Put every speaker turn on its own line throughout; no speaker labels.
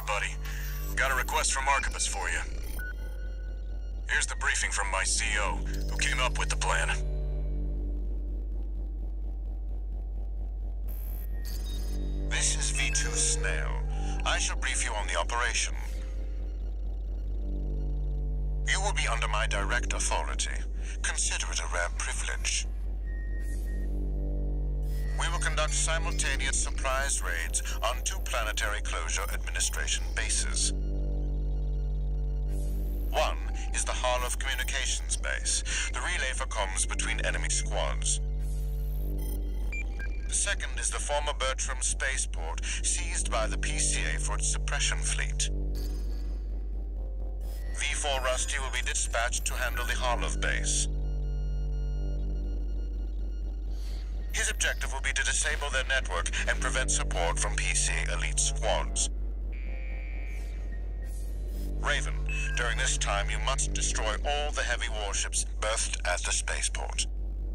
there, buddy. Got a request from Archibus for you. Here's the briefing from my CO, who came up with the plan.
This is V2 Snail. I shall brief you on the operation. You will be under my direct authority. Consider it a rare privilege. We will conduct simultaneous surprise raids on 2 Planetary Closure Administration bases. One is the Hall of Communications base, the relay for comms between enemy squads. The second is the former Bertram Spaceport, seized by the PCA for its suppression fleet. V4 Rusty will be dispatched to handle the Harlov base. His objective will be to disable their network and prevent support from PCA elite squads. Raven, during this time you must destroy all the heavy warships berthed at the spaceport.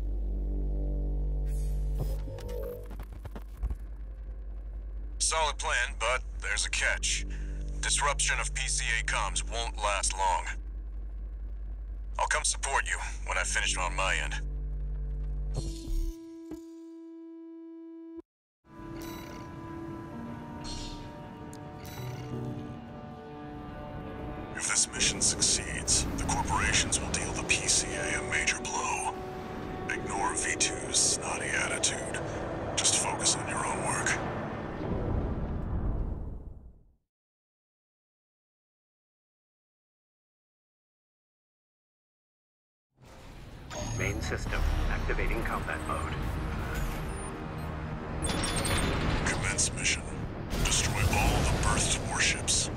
Solid plan, but there's a catch. Disruption of PCA comms won't last long. I'll come support you when I finish on my end.
If this mission succeeds, the corporations will deal the PCA a major blow. Ignore V2's snotty attitude. Just focus on your own work.
Main system activating combat mode.
Commence mission. Destroy all the berthed warships.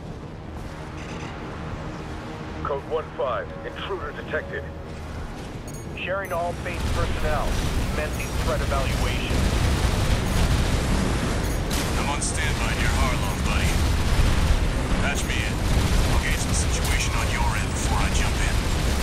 Code 1-5. Intruder detected. Sharing to all base personnel. Commencing threat evaluation.
I'm on standby near Harlov, buddy. Patch me in. I'll gauge the situation on your end before I jump in.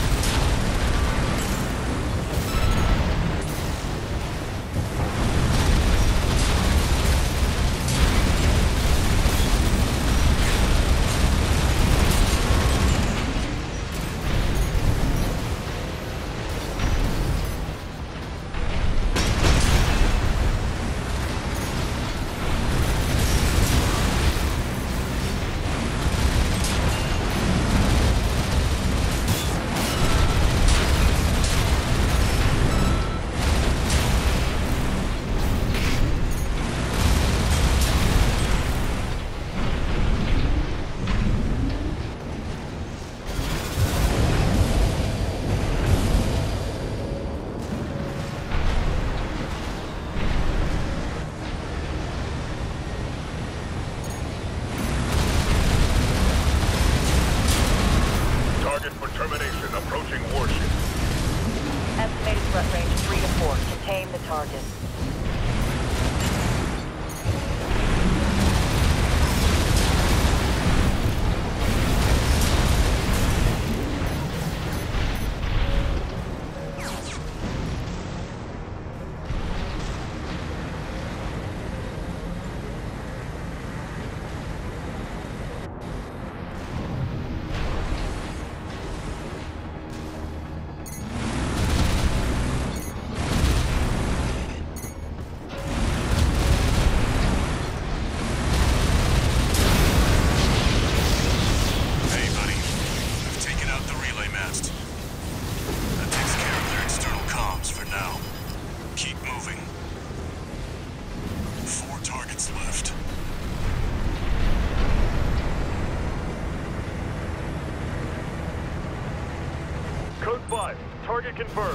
Code 5. Target confirmed.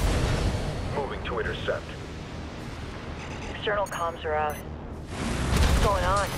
Moving to intercept.
External comms are out. What's going on?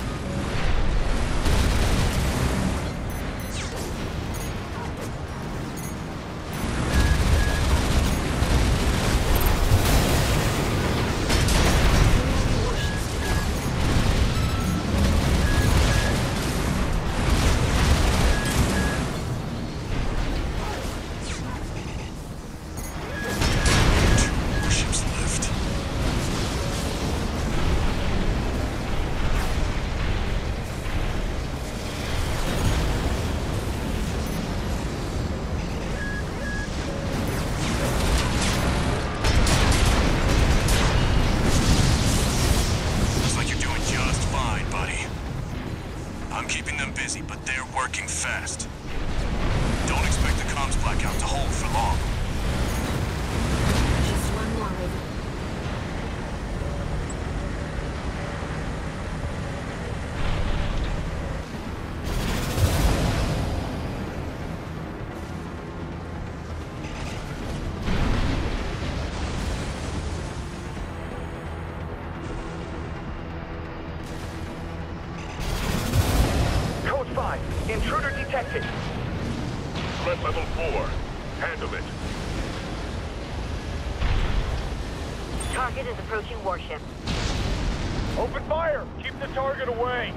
Target is approaching warship.
Open fire! Keep the target away!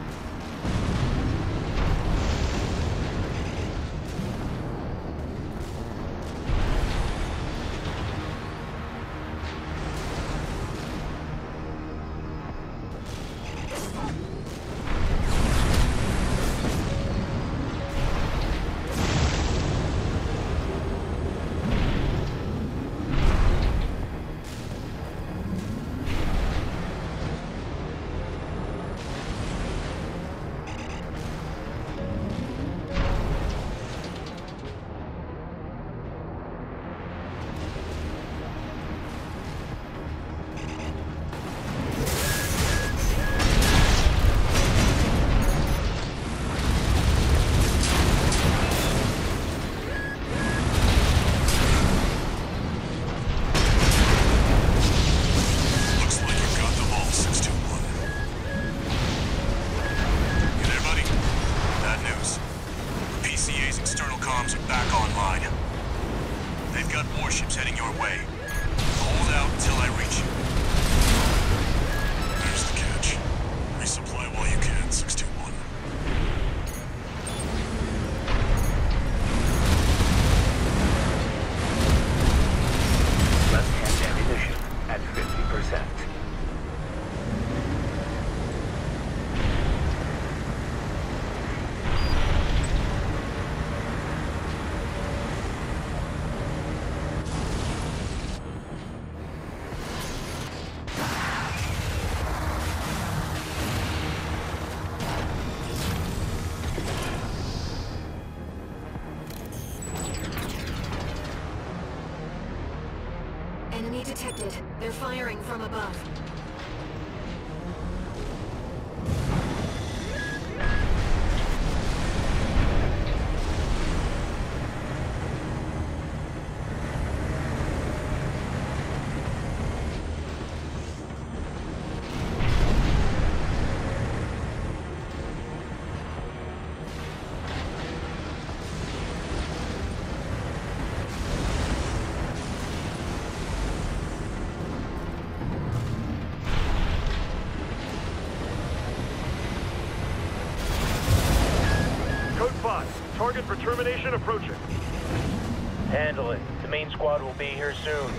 Enemy detected. They're firing from above.
Target for termination approaching. Handle it. The main squad will be here soon.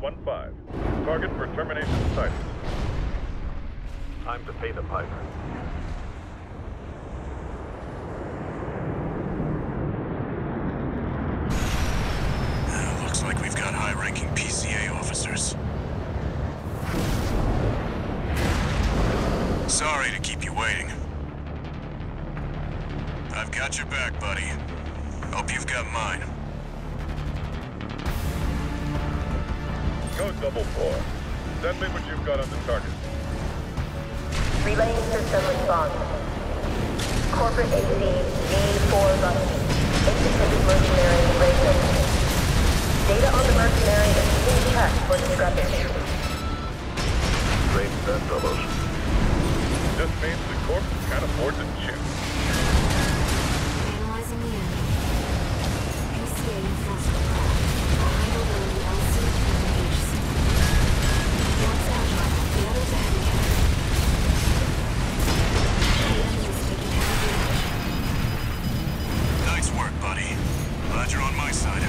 1-5. Target for termination sighted.
Time to pay the piper.
Looks like we've got high-ranking PCA officers. Sorry to keep you waiting. I've got your back, buddy. Hope you've got mine.
Code 4. Send me what you've got on the target.
Relaying system response. Corporate AC V4 Rusty. Executed mercenary Rayson. Data on the mercenary is being checked for discrepancy.
Great bedfellows. This means the corp can't afford to chew.
Analyzing the enemy. PCA enforcement craft. Vulnerability LC and HC. One's agile, the other's a handicap. The enemy's taking heavy damage.
Nice work, buddy. Glad you're on my side.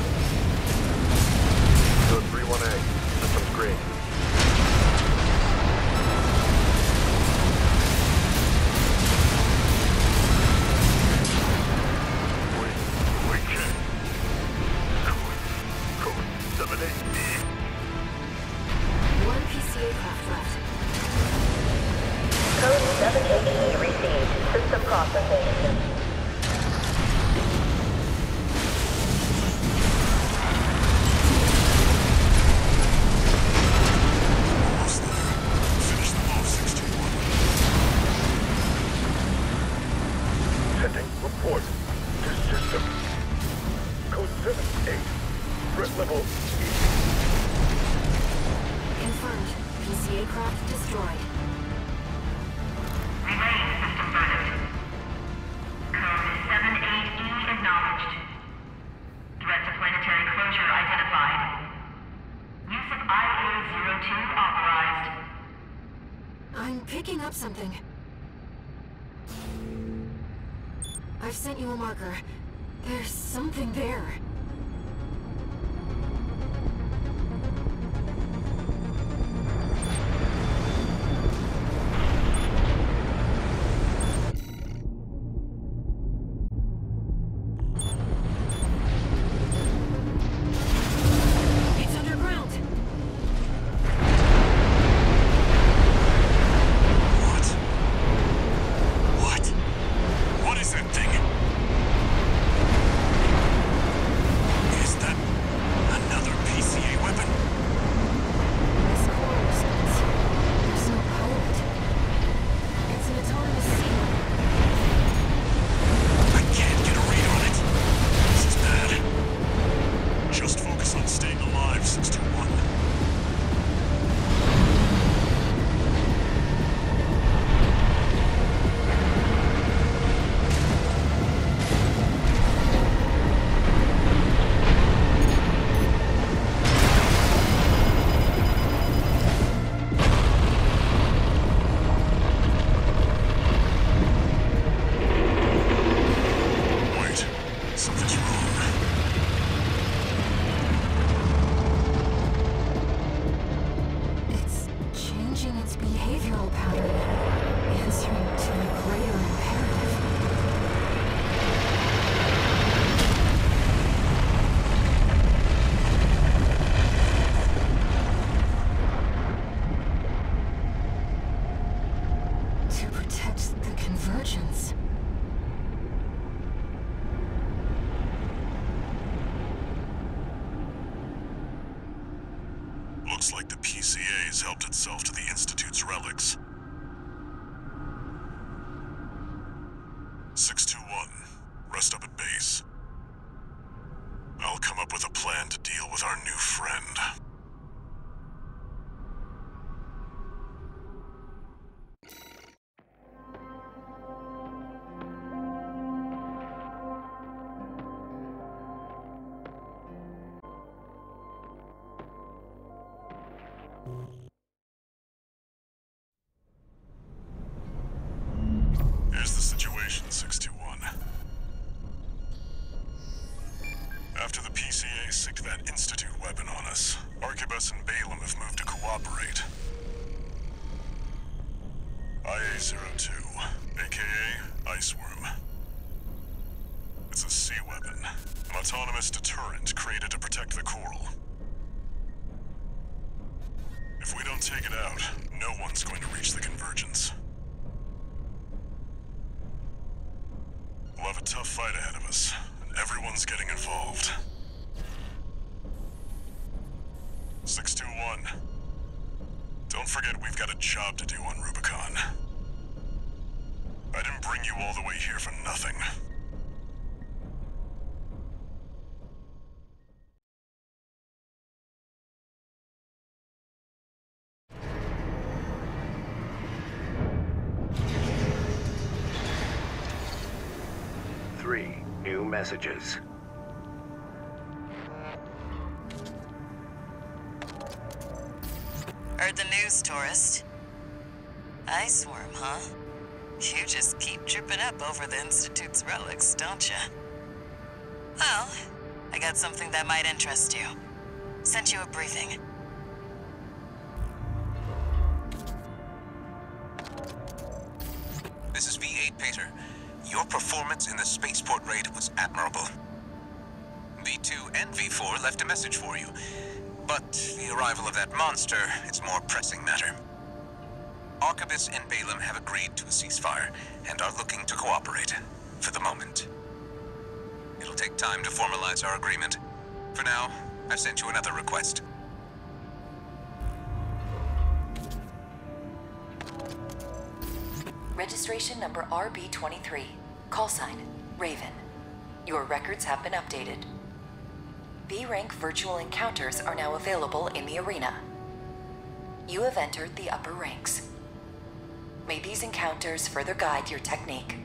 Code 3-1A. Systems green.
One PCA craft left.
Code 7AE received. System processing.
Almost there. Finish them off, 621.
Sending report to system. Code 7-8. Threat level E.
Confirmed. PCA craft destroyed.
Relaying system verdict. Code 7-8E acknowledged. Threat to planetary closure identified. Use of IA-02 authorized.
I'm picking up something. I've sent you a marker. There's something there. It's underground.
What? What is that thing? Is that another PCA weapon?
This core response. There's no pilot. It's an autonomous seal.
I can't get a read on it. This is bad.
Just focus on staying alive, 621. Wait, something's wrong.
It's changing its behavioral pattern, answering to a greater imperative. To protect the convergence.
Looks like the PCA has helped itself to the Institute's relics. 621, rest up at base. I'll come up with a plan to deal with our new friend. Here's the situation, 621. After the PCA PCA sicked that Institute weapon on us. Arquebus and Balaam have moved to cooperate. IA-02, aka Iceworm. It's a sea weapon, an autonomous deterrent created to protect the coral. If we don't take it out, no one's going to reach the convergence. We'll have a tough fight ahead of us, and everyone's getting involved. 621. Don't forget we've got a job to do on Rubicon. I didn't bring you all the way here for nothing.
New messages.
Heard the news, tourist. Iceworm, huh? You just keep tripping up over the Institute's relics, don't you? Well, I got something that might interest you. Sent you a briefing.
This is V8 Pater. Your performance in the Spaceport raid was admirable. V2 and V4 left a message for you, but the arrival of that monster is a more pressing matter. Arquebus and Balaam have agreed to a ceasefire and are looking to cooperate, for the moment. It'll take time to formalize our agreement. For now, I've sent you another request.
Registration number RB23. Call sign, Raven. Your records have been updated. B-rank virtual encounters are now available in the arena. You have entered the upper ranks. May these encounters further guide your technique.